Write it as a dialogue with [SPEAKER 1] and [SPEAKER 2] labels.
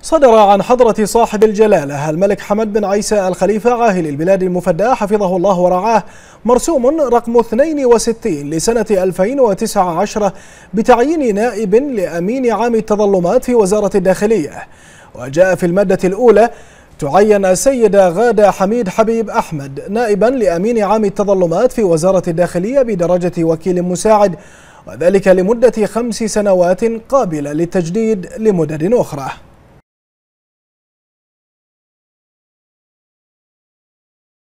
[SPEAKER 1] صدر عن حضرة صاحب الجلالة الملك حمد بن عيسى الخليفة عاهل البلاد المفدى حفظه الله ورعاه مرسوم رقم 62 لسنة 2019 بتعيين نائب لأمين عام التظلمات في وزارة الداخلية. وجاء في المادة الأولى تعين السيدة غادة حميد حبيب أحمد نائبا لأمين عام التظلمات في وزارة الداخلية بدرجة وكيل مساعد، وذلك لمدة 5 سنوات قابلة للتجديد لمدد أخرى.